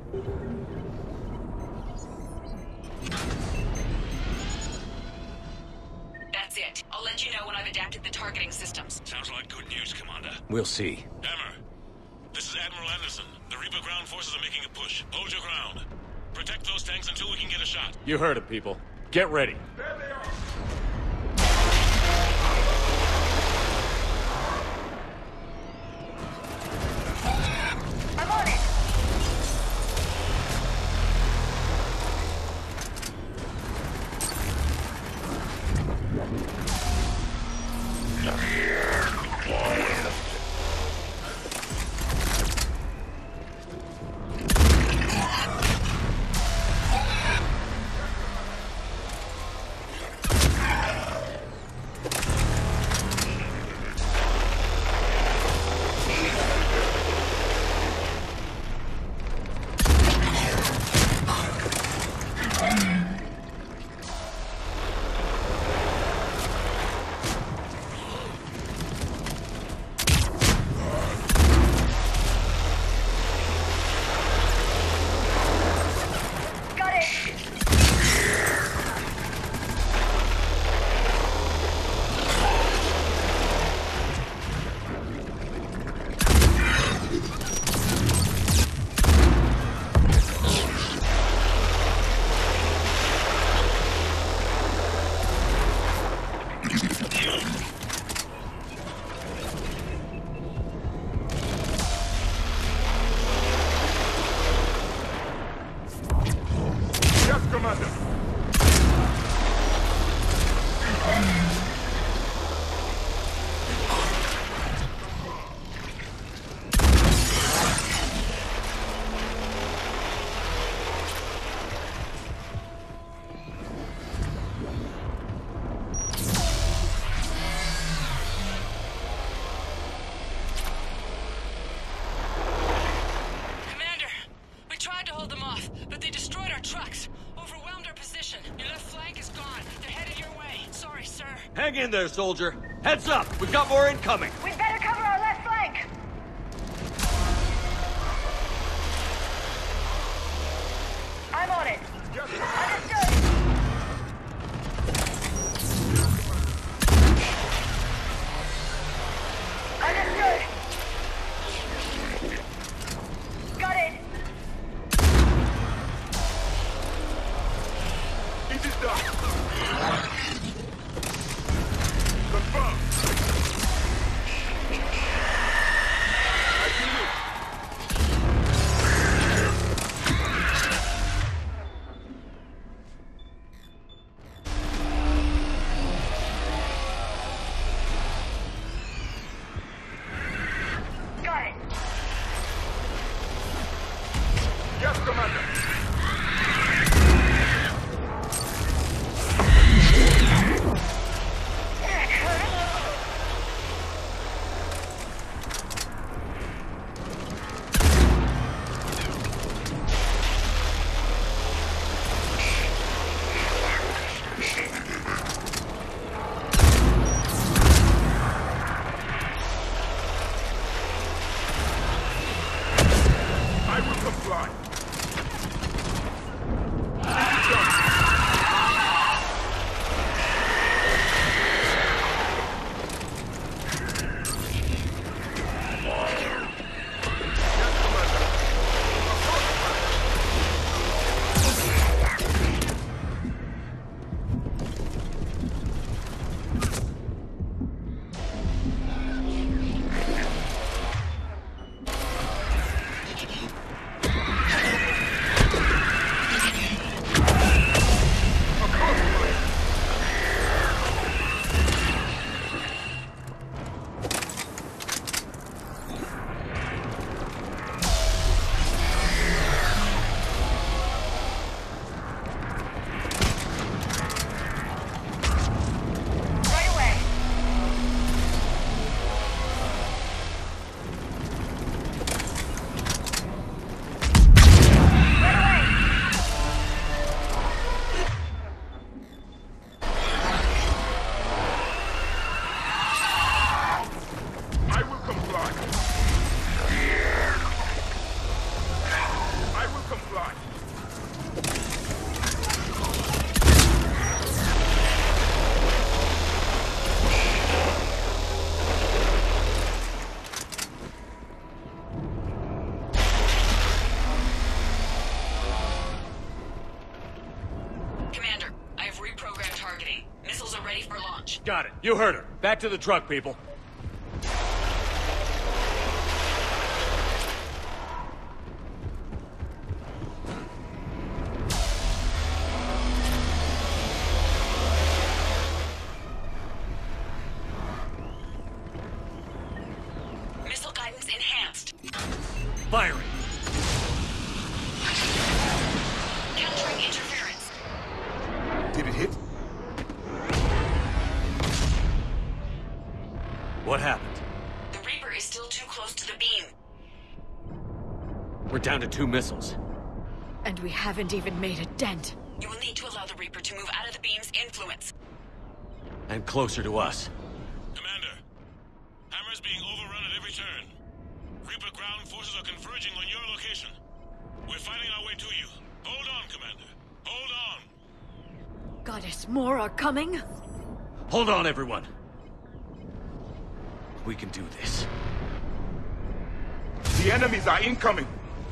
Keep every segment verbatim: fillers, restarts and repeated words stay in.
That's it. I'll let you know when I've adapted the targeting systems. Sounds like good news, Commander. We'll see. Hammer, this is Admiral Anderson. The Reaper ground forces are making a push. Hold your ground. Protect those tanks until we can get a shot. You heard it, people. Get ready. There they are! I'm on it! Hang in there, soldier. Heads up! We've got more incoming! We'd better cover our left flank! I'm on it. Understood! Understood! Got it! It is done! Confirmed! I do it! Got it! Yes, Commander! I will comply. Got it. You heard her. Back to the truck, people. Missile guidance enhanced. Firing. Countering interference. Did it hit? What happened? The Reaper is still too close to the beam. We're down to two missiles. And we haven't even made a dent. You will need to allow the Reaper to move out of the beam's influence. And closer to us. Commander, Hammer's being overrun at every turn. Reaper ground forces are converging on your location. We're fighting our way to you. Hold on, Commander. Hold on. Goddess, more are coming? Hold on, everyone. We can do this. The enemies are incoming.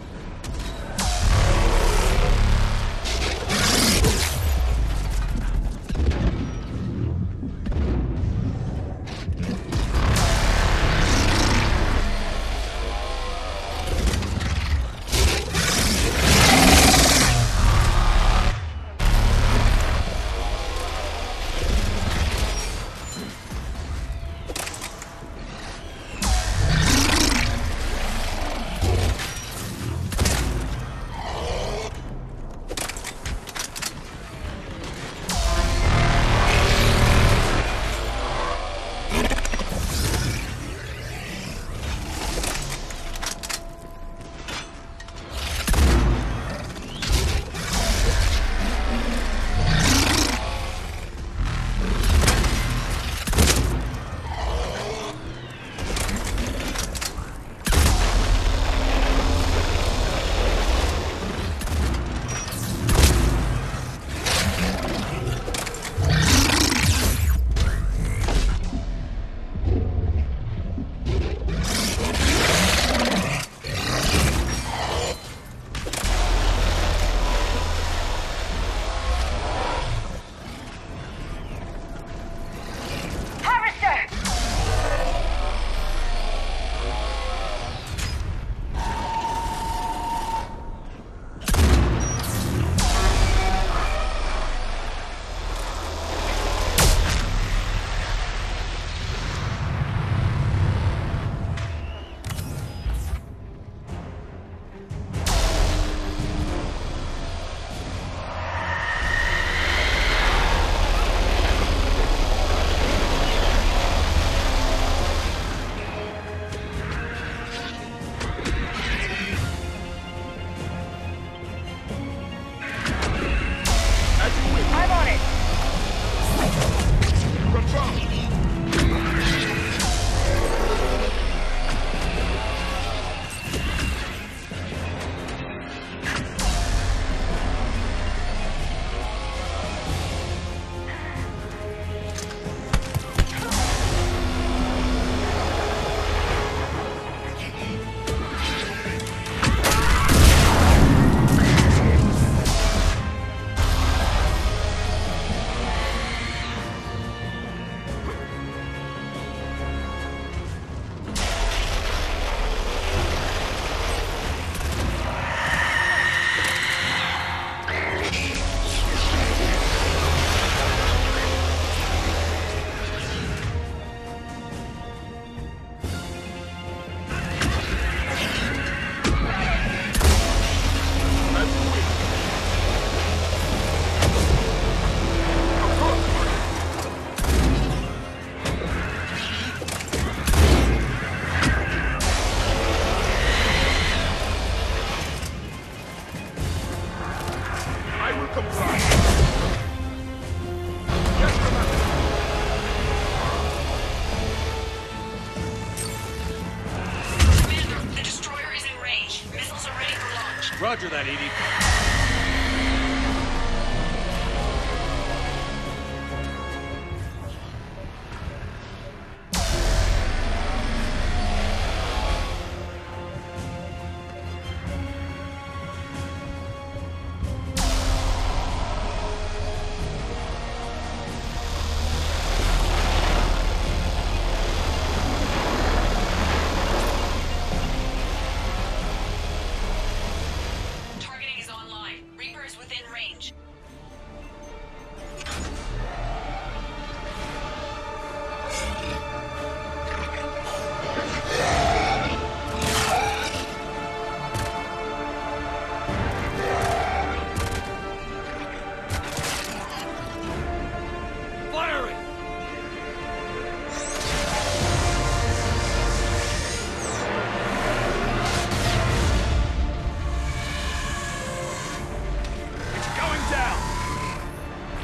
Roger that, Edie.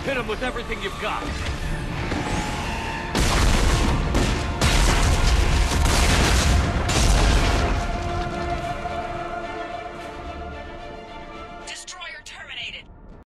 Hit him with everything you've got.